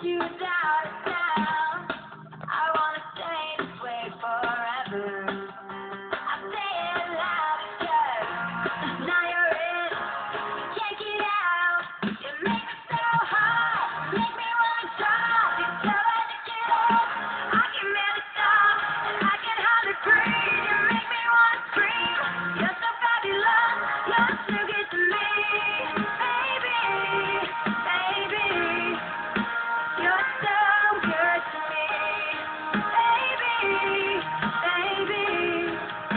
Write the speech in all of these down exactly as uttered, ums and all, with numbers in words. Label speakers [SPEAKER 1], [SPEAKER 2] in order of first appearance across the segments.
[SPEAKER 1] you down, down. I wanna stay this way forever. I say it loud, 'cause now you're in. Can't get out. You make me so hot, make me wanna drop. You're so ridiculous. I can barely stop, and I can hardly breathe. You make me wanna scream. You're so fabulous. You're so good to me, baby, baby. You're so good to me, baby, baby.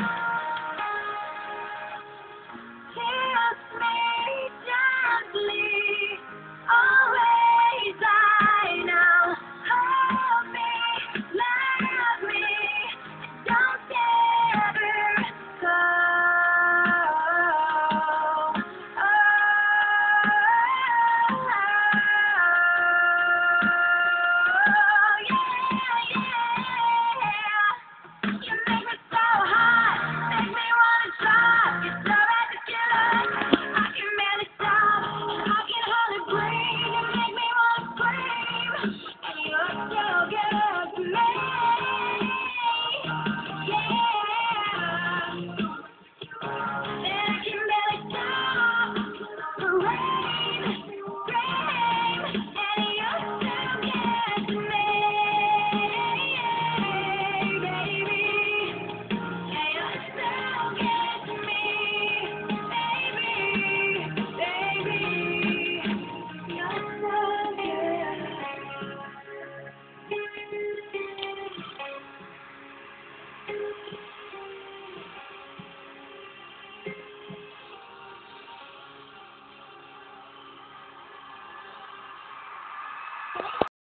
[SPEAKER 1] Kiss me gently, always I know. Hold me, love me, don't ever go. Oh, yeah, yeah. You make me so hot, make me wanna drop. You're so ridiculous, I can barely stop, I can hardly breathe. You make me wanna scream, and you're so good to me, yeah. And I can barely stop the rain, rain, and you're so good to me, baby. Yeah, you're so good to me, baby, baby. You're so good.